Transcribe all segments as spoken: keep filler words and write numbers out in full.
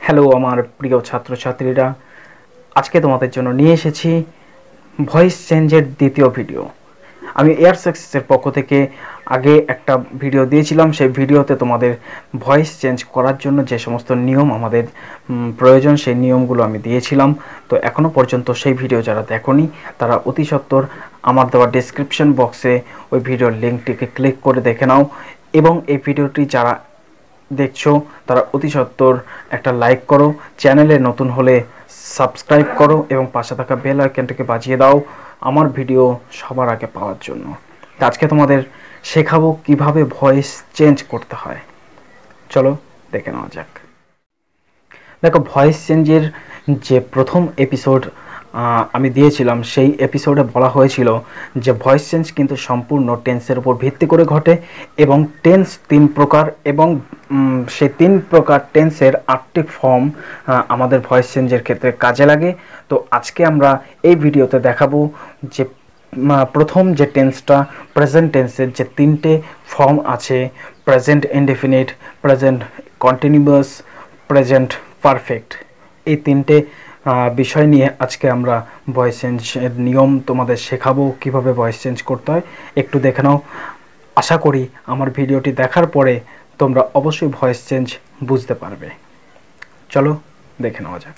Hello আমার প্রিয় ছাত্রছাত্রীরা, আজকে তোমাদের জন্য নিয়ে এসেছি ভয়েস চেঞ্জের দ্বিতীয় ভিডিও। আমি এয়ার সাকসেসের পক্ষ থেকে আগে একটা ভিডিও দিয়েছিলাম। সেই ভিডিওতে তোমাদের ভয়েস চেঞ্জ করার জন্য যে সমস্ত নিয়ম আমাদের প্রয়োজন সেই নিয়মগুলো আমি দিয়েছিলাম। তো এখনও পর্যন্ত সেই ভিডিও যারা দেখোনি তারা অতি সত্বর আমার দেওয়া ডেসক্রিপশন বক্সে ওই ভিডিওর লিঙ্কটিকে ক্লিক করে দেখে নাও, এবং এই ভিডিওটি যারা দেখছো তারা অতি সত্বর একটা লাইক করো, চ্যানেলে নতুন হলে সাবস্ক্রাইব করো এবং পাশে থাকা বেল আইকনটাকে বাজিয়ে দাও আমার ভিডিও সবার আগে পাওয়ার জন্য। আজকে তোমাদের শেখাবো কিভাবে ভয়েস চেঞ্জ করতে হয়। চলো দেখে নেওয়া যাক। দেখো, ভয়েস চেঞ্জের যে প্রথম এপিসোড আমি দিয়েছিলাম সেই এপিসোডে বলা হয়েছিল যে ভয়েস চেঞ্জ কিন্তু সম্পূর্ণ টেন্সের উপর ভিত্তি করে ঘটে এবং টেন্স তিন প্রকার, এবং সেই তিন প্রকার টেন্সের আটটি ফর্ম আমাদের ভয়েস চেঞ্জের ক্ষেত্রে কাজে লাগে। তো আজকে আমরা এই ভিডিওতে দেখাবো যে প্রথম যে টেন্সটা প্রেজেন্ট টেন্সের যে তিনটে ফর্ম আছে, present indefinite, present continuous, present perfect, এই তিনটে বিষয় নিয়ে আজকে আমরা ভয়েস চেঞ্জের নিয়ম তোমাদের শেখাবো, কিভাবে ভয়েস চেঞ্জ করতে হয় একটু দেখে নাও। আশা করি আমার ভিডিওটি দেখার পরে তোমরা অবশ্যই ভয়েস চেঞ্জ বুঝতে পারবে। চলো দেখে নেওয়া যাক।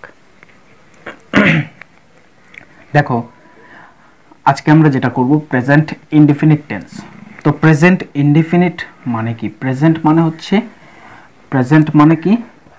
দেখো, আজকে আমরা যেটা করব প্রেজেন্ট ইনডেফিনিট টেন্স। তো প্রেজেন্ট ইনডেফিনিট মানে কি? প্রেজেন্ট মানে হচ্ছে প্রেজেন্ট মানে কি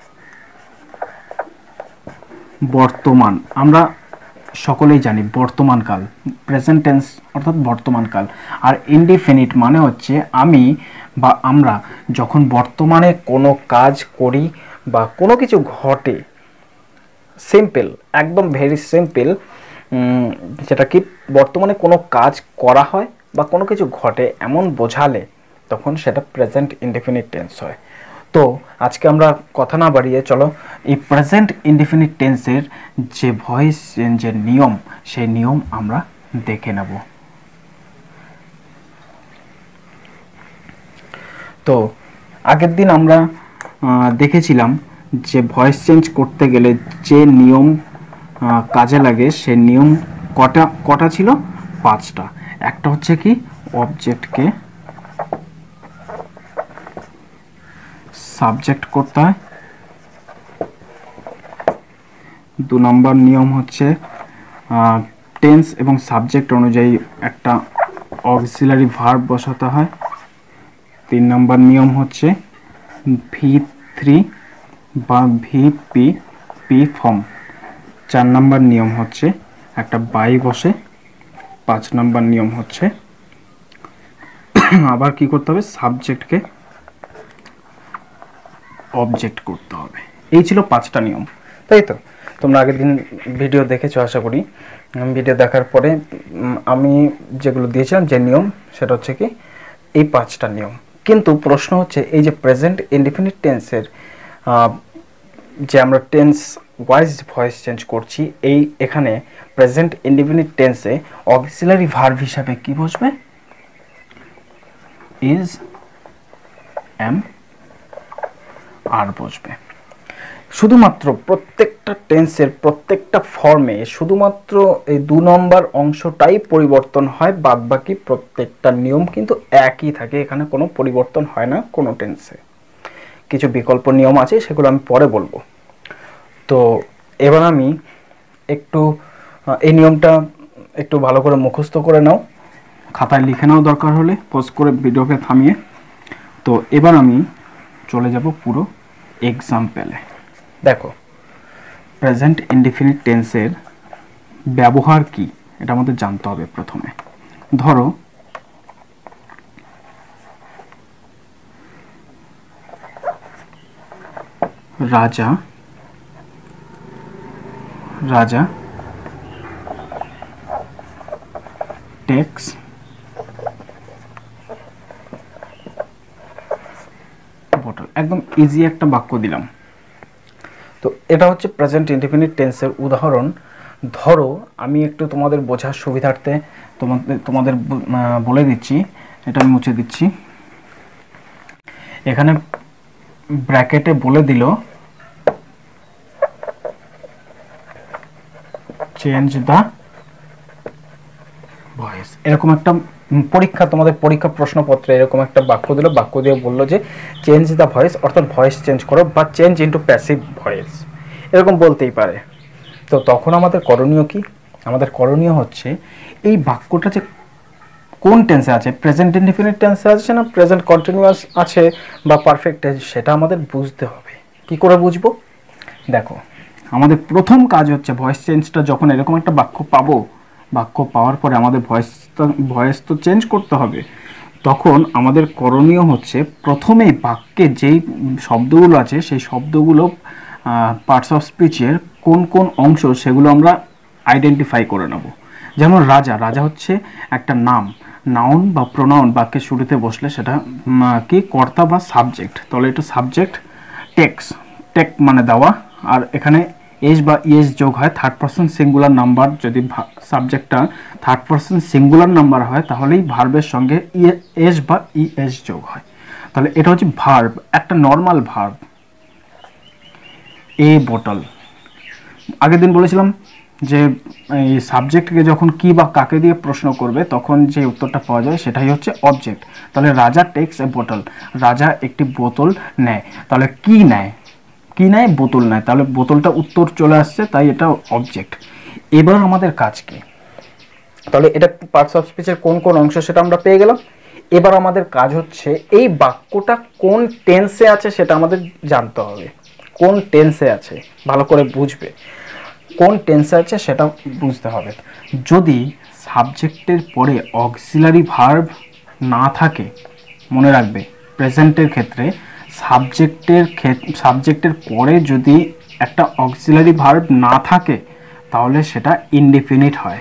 বর্তমান। আমরা সকলেই জানি বর্তমানকাল, প্রেজেন্ট টেন্স অর্থাৎ বর্তমানকাল। আর ইনডেফিনিট মানে হচ্ছে আমি বা আমরা যখন বর্তমানে কোনো কাজ করি বা কোনো কিছু ঘটে, সিম্পল, একদম ভেরি সিম্পল, যেটা কি বর্তমানে কোনো কাজ করা হয় বা কোনো কিছু ঘটে এমন বোঝালে তখন সেটা প্রেজেন্ট ইনডেফিনিট টেন্স হয়। তো আজকে আমরা কথা না বাড়িয়ে চলো এই প্রেজেন্ট ইনডেফিনিট টেন্সের যে ভয়েস চেঞ্জের নিয়ম সেই নিয়ম আমরা দেখে নেব। তো আগের দিন আমরা দেখেছিলাম যে ভয়েস চেঞ্জ করতে গেলে যে নিয়ম কাজে লাগে সে নিয়ম কটা কটা ছিল? পাঁচটা। একটা হচ্ছে কি অবজেক্টকে সাবজেক্ট করতে হয়। দু নম্বর নিয়ম হচ্ছে টেন্স এবং সাবজেক্ট অনুযায়ী একটা অক্সিলারি ভার্ব বসাতে হয়। তিন নম্বর নিয়ম হচ্ছে ভি থ্রি বা ভিপি পি ফর্ম। চার নম্বর নিয়ম হচ্ছে একটা বাই বসে। পাঁচ নম্বর নিয়ম হচ্ছে আবার কি করতে হবে? সাবজেক্টকে অবজেক্ট করতে হবে। এই ছিল পাঁচটা নিয়ম, তাই তো? তোমরা আগের দিন ভিডিও দেখেছো আশা করি। ভিডিও দেখার পরে আমি যেগুলো দিয়েছিলাম যে নিয়ম সেটা হচ্ছে কি এই পাঁচটা নিয়ম। কিন্তু প্রশ্ন হচ্ছে এই যে প্রেজেন্ট ইনডেফিনিট টেন্সের যে আমরা টেন্স ওয়াইজ ভয়েস চেঞ্জ করছি, এই এখানে প্রেজেন্ট ইনডেফিনিট টেন্সে অক্সিলারি ভার্ব হিসাবে কি বসবে? ইজ, এম, আর বসবে। শুধুমাত্র প্রত্যেকটা টেন্সের প্রত্যেকটা ফর্মে শুধুমাত্র এই দু নম্বর অংশটাই পরিবর্তন হয়, বাদ বাকি প্রত্যেকটা নিয়ম কিন্তু একই থাকে। এখানে কোনো পরিবর্তন হয় না কোনো টেন্সে। কিছু বিকল্প নিয়ম আছে, সেগুলো আমি পরে বলবো। তো এবার আমি একটু এই নিয়মটা একটু ভালো করে মুখস্থ করে নাও, খাতায় লিখে নাও দরকার হলে, পজ করে ভিডিওকে থামিয়ে। তো এবার আমি চলে যাব পুরো এক্সাম্পলে। দেখো, প্রেজেন্ট ইনডেফিনিট টেন্সের ব্যবহার কি এটা আমাদের জানতে হবে প্রথমে। ধরো রাজা রাজা টেক্স বটল। একদম ইজি একটা বাক্য দিলাম। তো এটা হচ্ছে প্রেজেন্ট ইনডেফিনিট টেন্সের উদাহরণ। ধরো আমি একটু তোমাদের বোঝার সুবিধার্থে তোমাদের তোমাদের বলে দিচ্ছি, এটা আমি মুছে দিচ্ছি। এখানে ব্র্যাকেটে বলে দিল চেঞ্জ দ্য ভয়েস। এরকম একটা পরীক্ষা, তোমাদের পরীক্ষা প্রশ্নপত্রে এরকম একটা বাক্য দিল, বাক্য দিয়ে বললো যে চেঞ্জ দ্য ভয়েস, অর্থাৎ ভয়েস চেঞ্জ করো বা চেঞ্জ ইন্টু প্যাসিভ ভয়েস, এরকম বলতেই পারে। তো তখন আমাদের করণীয় কি? আমাদের করণীয় হচ্ছে এই বাক্যটা যে কোন টেন্সে আছে, প্রেজেন্ট ইনডিফিনিট টেন্সে আছে না প্রেজেন্ট কন্টিনিউয়াস আছে বা পারফেক্ট টেন্স, সেটা আমাদের বুঝতে হবে। কি করে বুঝবো? দেখো, আমাদের প্রথম কাজ হচ্ছে ভয়েস চেঞ্জটা, যখন এরকম একটা বাক্য পাবো, বাক্য পাওয়ার পরে আমাদের ভয়েস ভয়েস তো চেঞ্জ করতে হবে। তখন আমাদের করণীয় হচ্ছে প্রথমেই বাক্যে যেই শব্দগুলো আছে সেই শব্দগুলো পার্টস অফ স্পিচের কোন কোন অংশ সেগুলো আমরা আইডেন্টিফাই করে নেব। যেমন রাজা, রাজা হচ্ছে একটা নাম, নাউন বা প্রোনাউন বাক্যের শুরুতে বসলে সেটা কি কর্তা বা সাবজেক্ট, তাহলে এটা সাবজেক্ট টেক্স, টেক মানে দেওয়া, আর এখানে এস বা ইএস যোগ হয় থার্ড পারসন সিঙ্গুলার নাম্বার। যদি সাবজেক্টটা থার্ড পারসন সিঙ্গুলার নাম্বার হয় তাহলেই ভার্বের সঙ্গে এস বা ইএস যোগ হয়। তাহলে এটা হচ্ছে ভার্ব, একটা নর্মাল ভার্ব। এ বোতল, আগের দিন বলেছিলাম যে এই সাবজেক্টকে যখন কি বা কাকে দিয়ে প্রশ্ন করবে তখন যে উত্তরটা পাওয়া যায় সেটাই হচ্ছে অবজেক্ট। তাহলে রাজা টেক্স এ বোতল, রাজা একটি বোতল নেয়। তাহলে কি নেয়? কি নেয়? বোতল নেয়। তাহলে বোতলটা উত্তর চলে আসছে, তাই এটা অবজেক্ট। এবার আমাদের কাজ কি? তাহলে এটা পার্টস অফ স্পিচের কোন কোন অংশ সেটা আমরা পেয়ে গেলাম। এবার আমাদের কাজ হচ্ছে এই বাক্যটা কোন টেন্সে আছে সেটা আমাদের জানতে হবে। কোন টেন্সে আছে ভালো করে বুঝবে, কোন টেন্সে আছে সেটা বুঝতে হবে। যদি সাবজেক্টের পরে অক্সিলারি ভার্ব না থাকে, মনে রাখবে প্রেজেন্টের ক্ষেত্রে সাবজেক্টের সাবজেক্টের পরে যদি একটা অক্সিলারি ভার্ব না থাকে তাহলে সেটা ইনডিফিনিট হয়,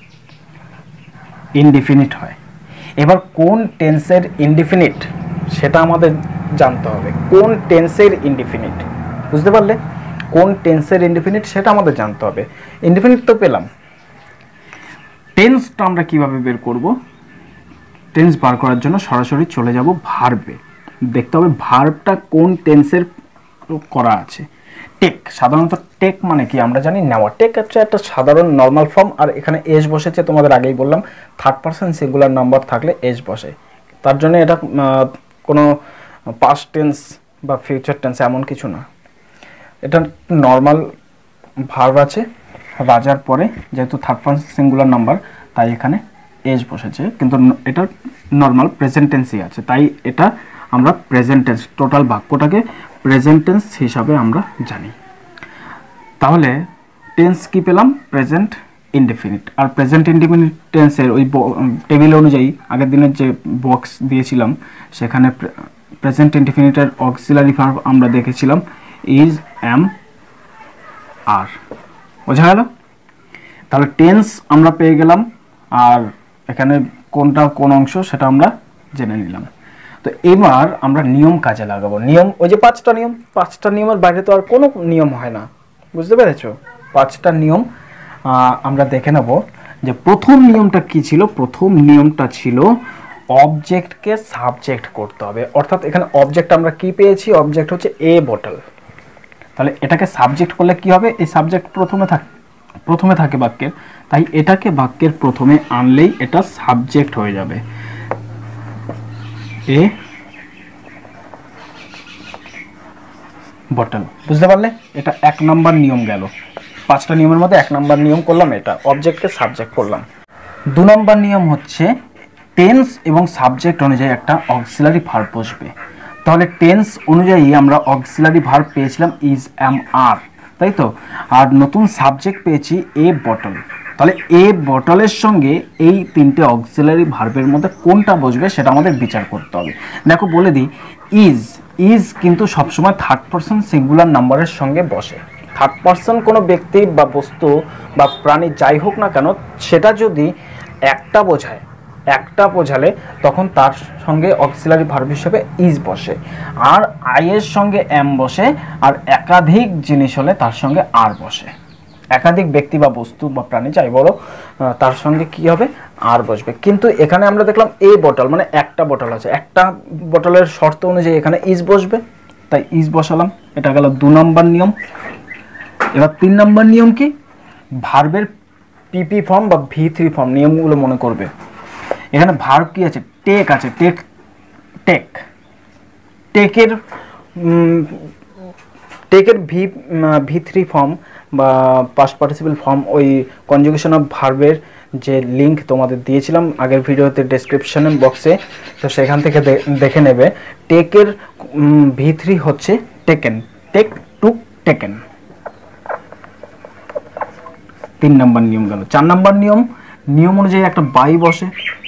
ইনডিফিনিট হয়। এবার কোন টেন্সের ইনডিফিনিট সেটা আমাদের জানতে হবে। কোন টেন্সের ইনডিফিনিট, বুঝতে পারলে? কোন টেন্সের ইনডিফিনিট সেটা আমাদের জানতে হবে। ইনডিফিনিট তো পেলাম, টেন্সটা আমরা কিভাবে বের করব? টেন্স বার করার জন্য সরাসরি চলে যাব ভার্বে। দেখতে হবে ভার্বটা কোন টেন্সের করা আছে। টেক, সাধারণত টেক মানে কি আমরা জানি নেওয়া। টেক হচ্ছে একটা সাধারণ নর্মাল ফর্ম, আর এখানে এস বসেছে, তোমাদের আগেই বললাম থার্ড পারসন সিঙ্গুলার নাম্বার থাকলে এস বসে। তার জন্য এটা কোনো পাস্ট টেন্স বা ফিউচার টেন্স এমন কিছু না, এটা নর্মাল ভার্ব আছে। রাজার পরে যেহেতু থার্ড পারসন সিঙ্গুলার নাম্বার তাই এখানে এস বসেছে, কিন্তু এটা নর্মাল প্রেজেন্ট টেন্সই আছে, তাই এটা আমরা প্রেজেন্ট টেন্স, টোটাল বাক্যটাকে প্রেজেন্ট টেন্স হিসাবে আমরা জানি। তাহলে টেন্স কি পেলাম? Present indefinite. আর প্রেজেন্ট ইনডিফিনিট টেন্সের ওই টেবিল অনুযায়ী আগের দিনের যে বক্স দিয়েছিলাম সেখানে প্রেজেন্ট ইনডিফিনিটের অক্সিলারি ভার্ব আমরা দেখেছিলাম ইজ, এম, আর। বোঝা গেল? তাহলে টেন্স আমরা পেয়ে গেলাম, আর এখানে কোনটা কোন অংশ সেটা আমরা জেনে নিলাম। তো এবার আমরা নিয়ম কাজে লাগাবো। নিয়ম ওই যে পাঁচটা নিয়ম, পাঁচটা নিয়মের বাইরে তো আর কোনো নিয়ম হয় না, বুঝতে পেরেছো? পাঁচটা নিয়ম আমরা দেখে নেব। যে প্রথম নিয়মটা কি ছিল? প্রথম নিয়মটা ছিল অবজেক্টকে সাবজেক্ট করতে হবে, অর্থাৎ এখানে অবজেক্ট আমরা কি পেয়েছি? অবজেক্ট হচ্ছে এ বোতল। তাহলে এটাকে সাবজেক্ট করলে কি হবে? এই সাবজেক্ট প্রথমে থাকে, প্রথমে থাকে বাক্যের, তাই এটাকে বাক্যের প্রথমে আনলেই এটা সাবজেক্ট হয়ে যাবে। এ বটল, বুঝতে পারলে? এটা এক নাম্বার নিয়ম গেল। পাঁচটা নিয়মের মধ্যে এক নাম্বার নিয়ম করলাম, এটা অবজেক্টকে সাবজেক্ট করলাম। দু নম্বর নিয়ম হচ্ছে টেন্স এবং সাবজেক্ট অনুযায়ী একটা অক্সিলারি ভার্ব বসবে। তাহলে টেন্স অনুযায়ী আমরা অক্সিলারি ভার্ব পেয়েছিলাম ইজ, এম, আর, তাই তো? আর নতুন সাবজেক্ট পেয়েছি এ বটল। তাহলে এ বটলের সঙ্গে এই তিনটে অক্সিলারি ভার্বের মধ্যে কোনটা বসবে সেটা আমাদের বিচার করতে হবে। দেখো বলে দিই, ইজ, ইজ কিন্তু সবসময় থার্ড পারসন সিঙ্গুলার নাম্বারের সঙ্গে বসে। থার্ড পারসন কোনো ব্যক্তি বা বস্তু বা প্রাণী যাই হোক না কেন, সেটা যদি একটা বোঝায়, একটা বোঝালে তখন তার সঙ্গে অক্সিলারি ভার্ব হিসেবে ইজ বসে। আর আই এর সঙ্গে এম বসে, আর একাধিক জিনিস হলে তার সঙ্গে আর বসে। একাধিক ব্যক্তি বা বস্তু বা প্রাণী যাই বলো তার সঙ্গে কি হবে? আর বসবে। কিন্তু এখানে আমরা দেখলাম এ বোতল মানে একটা বোতল আছে, একটা বোতলের শর্ত অনুযায়ী এখানে ইজ বসবে, তাই ইজ বসালাম। এটা গেল দু নম্বর নিয়ম। এবার তিন নম্বর নিয়ম কি? ভার্বের পিপি ফর্ম বা ভি থ্রি ফর্ম নিয়মগুলো মনে করবে। এখানে ভার্ব কি আছে, টেক আছে, টেক টেক টেকের টেকের ভি ভি থ্রি ফর্ম বা পাস্ট পার্টিসিপল ফর্ম ওই কনজুগেশন অফ ভার্বের যে লিঙ্ক তোমাদের দিয়েছিলাম আগের ভিডিওতে ডেসক্রিপশন বক্সে, তো সেখান থেকে দেখে নেবে। টেকের ভি থ্রি হচ্ছে টেকেন, টেক টু টেকেন। তিন নম্বর নিয়ম গেল। চার নম্বর নিয়ম, নিয়ম অনুযায়ী একটা বাই বসে।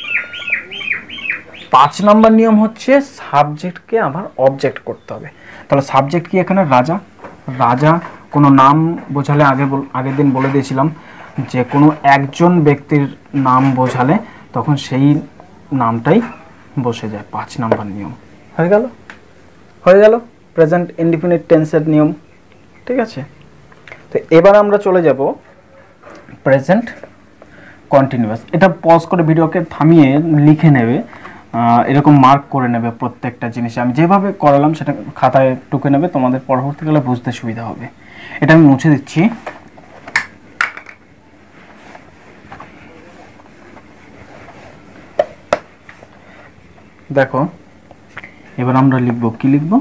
পাঁচ নম্বর নিয়ম হচ্ছে সাবজেক্টকে আবার অবজেক্ট করতে হবে। তাহলে সাবজেক্ট কি এখানে রাজা, রাজা কোনো নাম বোঝালে আগে আগের দিন বলে দিয়েছিলাম যে কোনো একজন ব্যক্তির নাম বোঝালে তখন সেই নামটাই বসে যায়। পাঁচ নম্বর নিয়ম হয়ে গেল, হয়ে গেল প্রেজেন্ট ইনডিফিনিট টেন্সের নিয়ম। ঠিক আছে, তো এবার আমরা চলে যাব প্রেজেন্ট কন্টিনিউয়াস। এটা পজ করে ভিডিওকে থামিয়ে লিখে নেবে, এরকম মার্ক করে নেবে প্রত্যেকটা জিনিস। আমি যেভাবে করালাম সেটা খাতায় টুকে নেবে, তোমাদের পরবর্তীকালে বুঝতে সুবিধা হবে। এটা আমি মুছে দিচ্ছি। দেখো এবার আমরা লিখব, কি লিখব,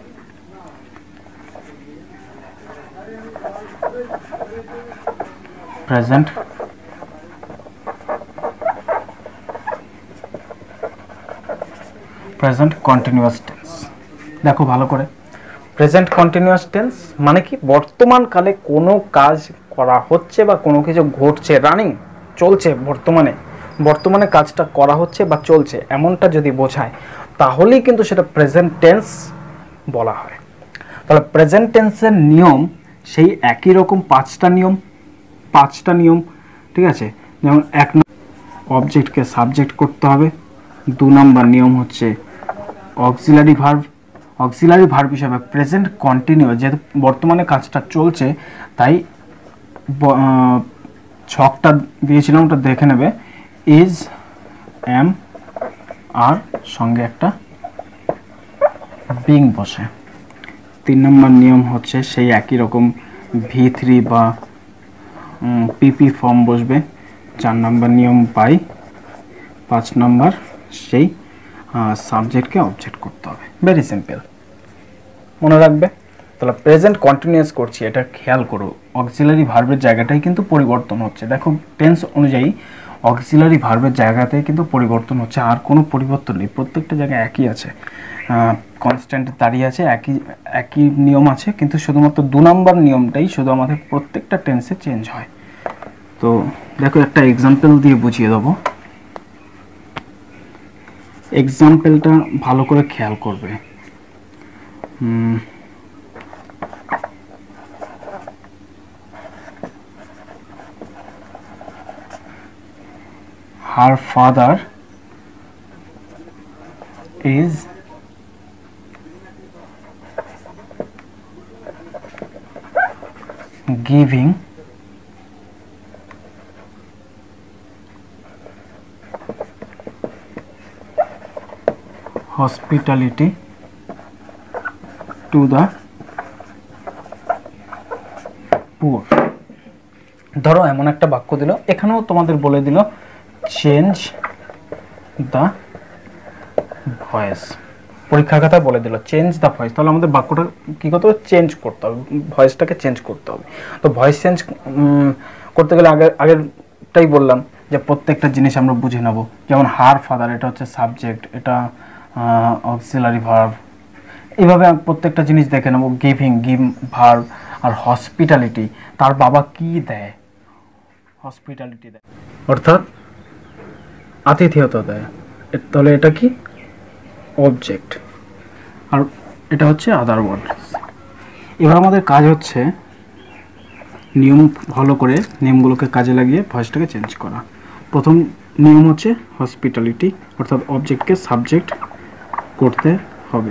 প্রেজেন্ট প্রেজেন্ট কন্টিনিউয়াস টেন্স। দেখো ভালো করে, প্রেজেন্ট কন্টিনিউয়াস টেন্স মানে কি, বর্তমান কালে কোনো কাজ করা হচ্ছে বা কোনো কিছু ঘটছে, রানিং চলছে, বর্তমানে বর্তমানে কাজটা করা হচ্ছে বা চলছে এমনটা যদি বোঝায় তাহলেই কিন্তু সেটা প্রেজেন্ট টেন্স বলা হয়। তাহলে প্রেজেন্ট টেন্সের নিয়ম সেই একই রকম পাঁচটা নিয়ম, পাঁচটা নিয়ম। ঠিক আছে, যেমন এক অবজেক্টকে সাবজেক্ট করতে হবে। দু নম্বর নিয়ম হচ্ছে অক্সিলারি ভার্ব, অক্সিলারি ভার্ব হিসাবে প্রেজেন্ট কন্টিনিউয়াস, যেহেতু বর্তমানে কাজটা চলছে তাই ছকটা দিয়েছিলাম ওটা দেখে নেবে, ইজ, এম, আর সঙ্গে একটা বিং বসে। তিন নম্বর নিয়ম হচ্ছে সেই একই রকম ভি থ্রি বা পিপি ফর্ম বসবে। চার নম্বর নিয়ম বাই। পাঁচ নম্বর সেই সাবজেক্টকে অবজেক্ট করতে হবে। ভেরি সিম্পল, মনে রাখবে। তাহলে প্রেজেন্ট কন্টিনিউয়াস করছি, এটা খেয়াল করো, অক্সিলারি ভার্বের জায়গাটাই কিন্তু পরিবর্তন হচ্ছে। দেখো টেন্স অনুযায়ী অক্সিলারি ভার্বের জায়গাতেই কিন্তু পরিবর্তন হচ্ছে, আর কোনো পরিবর্তন নেই, প্রত্যেকটা জায়গায় একই আছে, কনস্ট্যান্ট দাঁড়িয়ে আছে, একই একই নিয়ম আছে, কিন্তু শুধুমাত্র দু নম্বর নিয়মটাই শুধু আমাদের প্রত্যেকটা টেন্সে চেঞ্জ হয়। তো দেখো একটা এক্সাম্পল দিয়ে বুঝিয়ে দেবো। এক্সাম্পলটা ভালো করে খেয়াল করবে। Her father is giving hospitality to the poor। ধরো এমন একটা বাক্য দিল, এখানেও তোমাদের বলে দিল চেঞ্জ দ্য ভয়েস, পরীক্ষার খাতায় বলে দিল চেঞ্জ দ্য ভয়েস। তাহলে আমাদের বাক্যটা কী করতে হবে, চেঞ্জ করতে হবে, ভয়েসটাকে চেঞ্জ করতে হবে। তো ভয়েস চেঞ্জ করতে গেলে আগের আগেরটাই বললাম যে প্রত্যেকটা জিনিস আমরা বুঝে নেব। যেমন হার ফাদার, এটা হচ্ছে সাবজেক্ট, এটা অক্সিলারি ভার্ব, এইভাবে প্রত্যেকটা জিনিস দেখে নেব। গিভিং, গিভ ভার্ব, আর হসপিটালিটি, তার বাবা কি দেয়, হসপিটালিটি দেয়, অর্থাৎ আতিথেয়তা দেয়, তাহলে এটা কি অবজেক্ট, আর এটা হচ্ছে আদার ওয়ার্ড। এবার আমাদের কাজ হচ্ছে নিয়ম ভালো করে নিয়মগুলোকে কাজে লাগিয়ে ভয়েসটাকে চেঞ্জ করা। প্রথম নিয়ম হচ্ছে হসপিটালিটি, অর্থাৎ অবজেক্টকে সাবজেক্ট করতে হবে।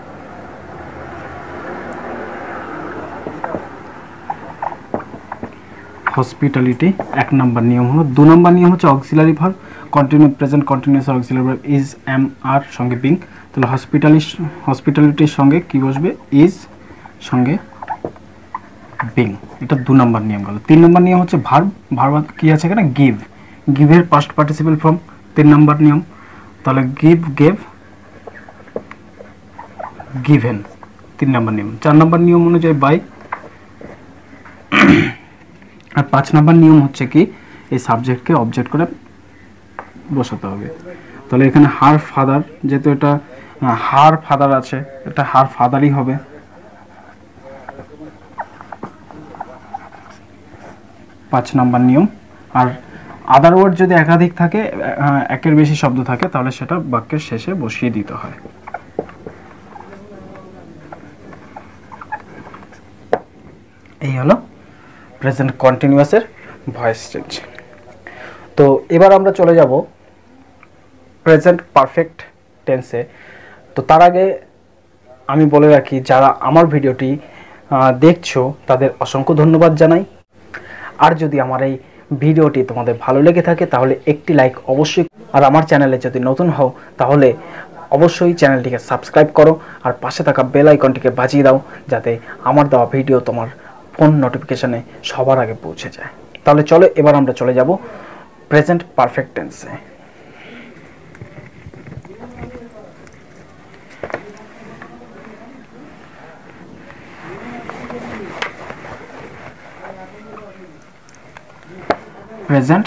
হসপিটালিটি এক নাম্বার নিয়ম হলো। দু নম্বর নিয়ম হচ্ছে auxiliary verb, continue present continuous auxiliary verb is, am, are সঙ্গে বিং। তাহলে হসপিটালি হসপিটালিটির সঙ্গে কি বসবে, ইজ, সঙ্গে বিং, এটা দু নম্বর নিয়ম গেল। তিন নম্বর নিয়ম হচ্ছে ভার্ব, ভার্ব কি আছে এখানে গিভ, গিভের পাস্ট পার্টিসিপল ফর্ম তিন নম্বর নিয়ম, তাহলে গিভ গেভ গিভেন তিন নম্বর নিয়ম। চার নম্বর নিয়ম অনুযায়ী বাই, আর পাঁচ নম্বর নিয়ম হচ্ছে কি এই সাবজেক্টকে অবজেক্ট করে বসাতে হবে। তাহলে এখানে হার ফাদার, যেহেতু এটা হার ফাদার আছে, এটা হার ফাদারই হবে। পাঁচ নম্বর নিয়ম। আর আদার ওয়ার্ড যদি একাধিক থাকে, একের বেশি শব্দ থাকে, তাহলে সেটা বাক্যের শেষে বসিয়ে দিতে হয়। এই হলো প্রেজেন্ট কন্টিনিউয়াসের ভয়েস চেঞ্জ। তো এবার আমরা চলে যাব প্রেজেন্ট পারফেক্ট টেন্সে। তো তার আগে আমি বলে রাখি, যারা আমার ভিডিওটি দেখছো তাদের অসংখ্য ধন্যবাদ জানাই। আর যদি আমার এই ভিডিওটি তোমাদের ভালো লেগে থাকে তাহলে একটি লাইক অবশ্যই, আর আমার চ্যানেলে যদি নতুন হও তাহলে অবশ্যই চ্যানেলটিকে সাবস্ক্রাইব করো, আর পাশে থাকা বেল আইকনটিকে বাজিয়ে দাও যাতে আমার দেওয়া ভিডিও তোমার ফোন নোটিফিকেশনে সবার আগে পৌঁছে যায়। তাহলে চলো এবার আমরা চলে যাব প্রেজেন্ট পারফেক্ট টেন্সে। Present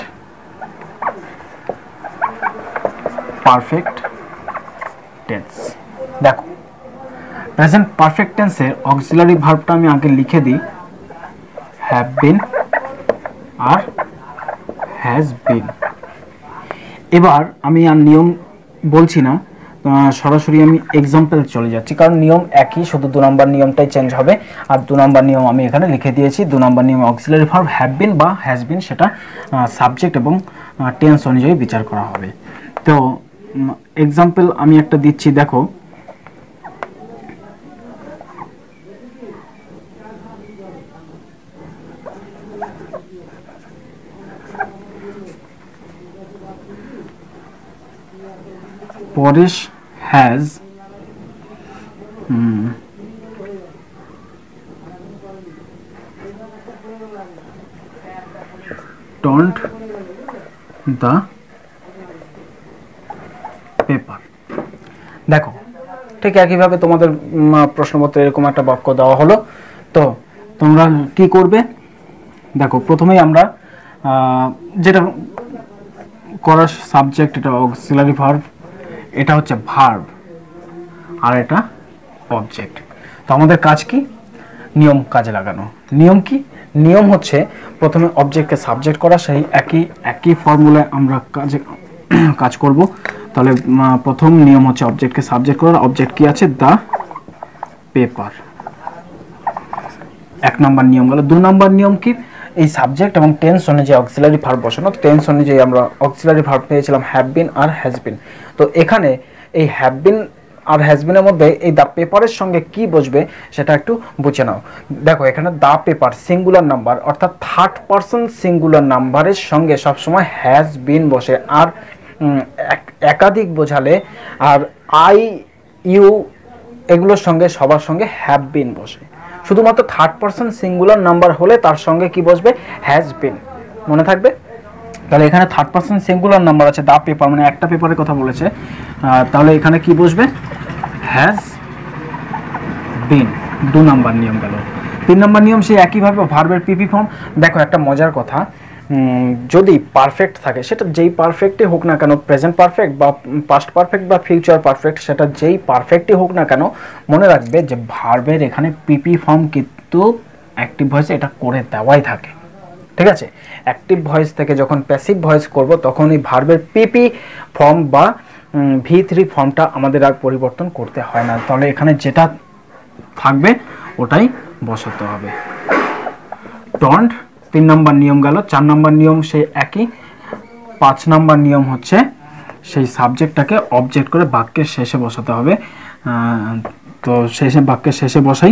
perfect tense. দেখো প্রেজেন্ট পারফেক্ট টেন্সের অক্সিলারি ভার্বটা আমি আগে লিখে দিই, হ্যাভ বিন আর হ্যাজ বিন। এবার আমি আর নিয়ম বলছি না, সরাসরি আমি এক্সাম্পল চলে যাচ্ছি, কারণ নিয়ম একই, শুধু দু নম্বর নিয়মটাই চেঞ্জ হবে। আর দু নম্বর নিয়ম আমি এখানে লিখে দিয়েছি। দু নম্বর নিয়ম অক্সিলারি ভার্ব হ্যাভ বিন বা হ্যাজ বিন, সেটা সাবজেক্ট এবং টেন্স অনুযায়ী বিচার করা হবে। তো এক্সাম্পল আমি একটা দিচ্ছি, দেখো Paresh has hmm, turned the paper। দেখো ঠিক একইভাবে তোমাদের প্রশ্নপত্রে এরকম একটা বাক্য দেওয়া হলো, তো তোমরা কি করবে? দেখো প্রথমেই আমরা যেটা করার সাবজেক্ট, এটা অক্সিলারি ভার্ব, এটা হচ্ছে ভার্ব, আর এটা অবজেক্ট। তো আমাদের কাজ কি? নিয়ম কাজে লাগানো। নিয়ম কি? নিয়ম হচ্ছে প্রথমে অবজেক্টকে সাবজেক্ট করা, সেই একই একই ফর্মুলায় আমরা কাজে কাজ করব। তাহলে প্রথম নিয়ম হচ্ছে অবজেক্টকে সাবজেক্ট করা। অবজেক্ট কি আছে? দ্য পেপার, এক নম্বর নিয়ম গেল। দু নম্বর নিয়ম কি? এই সাবজেক্ট এবং টেন্স অনুযায়ী অক্সিলারি ভার্ব বসানো। টেন্স অনুযায়ী আমরা অক্সিলারি ভার্ব পেয়েছিলাম হ্যাভ বিন আর হ্যাজ বিন। তো এখানে এই হ্যাভ বিন আর হ্যাজ বিনের মধ্যে এই দ্য পেপারের সঙ্গে কি বসবে সেটা একটু বুঝে নাও। দেখো এখানে দ্য পেপার সিঙ্গুলার নাম্বার, অর্থাৎ থার্ড পারসন সিঙ্গুলার নাম্বারের সঙ্গে সবসময় হ্যাজ বিন বসে, আর একাধিক বোঝালে আর আই ইউ এগুলোর সঙ্গে সবার সঙ্গে হ্যাভ বিন বসে। শুধুমাত্র থার্ড পারসন সিঙ্গুলার নাম্বার হলে তার সঙ্গে কি বসবে? Has been. মনে থাকবে? তাহলে এখানে থার্ড পারসন সিঙ্গুলার নাম্বার আছে, দা পেপার মানে একটা পেপারের কথা বলেছে, তাহলে এখানে কি বসবে? Has been. দু নাম্বার নিয়ম গেল। তিন নম্বর নিয়ম সেই একইভাবে ভার্বের পিপি ফর্ম। দেখো একটা মজার কথা, যদি পারফেক্ট থাকে, সেটা যেই পারফেক্টই হোক না কেন, প্রেজেন্ট পারফেক্ট বা পাস্ট পারফেক্ট বা ফিউচার পারফেক্ট, সেটা যেই পারফেক্টই হোক না কেন, মনে রাখবে যে ভার্বের এখানে পিপি ফর্ম কিন্তু অ্যাক্টিভ ভয়েসে এটা করে দেওয়াই থাকে। ঠিক আছে? অ্যাক্টিভ ভয়েস থেকে যখন প্যাসিভ ভয়েস করব তখন এই ভার্বের পিপি ফর্ম বা ভি থ্রি ফর্মটা আমাদের আর পরিবর্তন করতে হয় না। তাহলে এখানে যেটা থাকবে ওটাই বসাতে হবে। টন্ড তিন নম্বর নিয়ম গেল। চার নম্বর নিয়ম সেই একই। পাঁচ নম্বর নিয়ম হচ্ছে সেই সাবজেক্টটাকে অবজেক্ট করে বাক্যের শেষে বসাতে হবে। তো শেষে বাক্যের শেষে বসাই।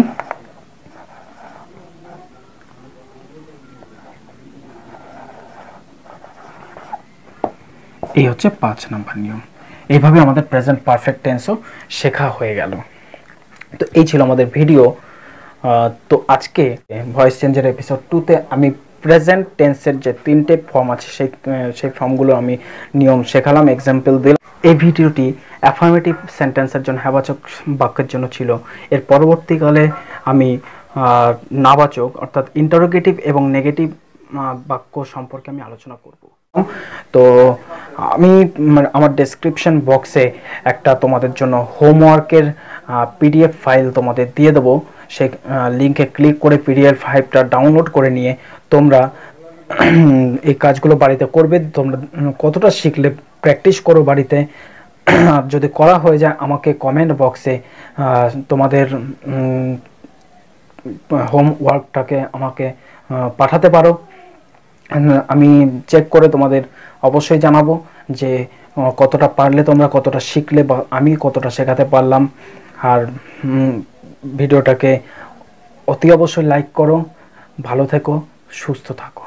এই হচ্ছে পাঁচ নম্বর নিয়ম। এইভাবে আমাদের প্রেজেন্ট পারফেক্ট টেন্সও শেখা হয়ে গেল। তো এই ছিল আমাদের ভিডিও। তো আজকে ভয়েস চেঞ্জের এপিসোড টুতে আমি প্রেজেন্ট টেন্সের যে তিনটে ফর্ম আছে সেই সেই ফর্মগুলো আমি নিয়ম শেখালাম, এক্সাম্পল দিলাম। এই ভিডিওটি অ্যাফার্মেটিভ সেন্টেন্সের জন্য, হ্যাবাচক বাক্যের জন্য ছিল। এর পরবর্তীকালে আমি নাবাচক অর্থাৎ ইন্টারোগেটিভ এবং নেগেটিভ বাক্য সম্পর্কে আমি আলোচনা করব। তো আমি আমার ডেসক্রিপশন বক্সে একটা তোমাদের জন্য হোমওয়ার্কের পিডিএফ ফাইল তোমাদের দিয়ে দেবো। সেই লিঙ্কে ক্লিক করে পিডিএফ ফাইলটা ডাউনলোড করে নিয়ে তোমরা এই কাজগুলো বাড়িতে করবে। তোমরা কতটা শিখলে প্র্যাকটিস করো বাড়িতে। যদি করা হয়ে যায় আমাকে কমেন্ট বক্সে তোমাদের হোমওয়ার্কটাকে আমাকে পাঠাতে পারো। আমি চেক করে তোমাদের অবশ্যই জানাবো যে কতটা পারলে, তোমরা কতটা শিখলে বা আমি কতটা শেখাতে পারলাম। আর ভিডিওটাকে অতি অবশ্যই লাইক করো। ভালো থেকো, সুস্থ থাকো।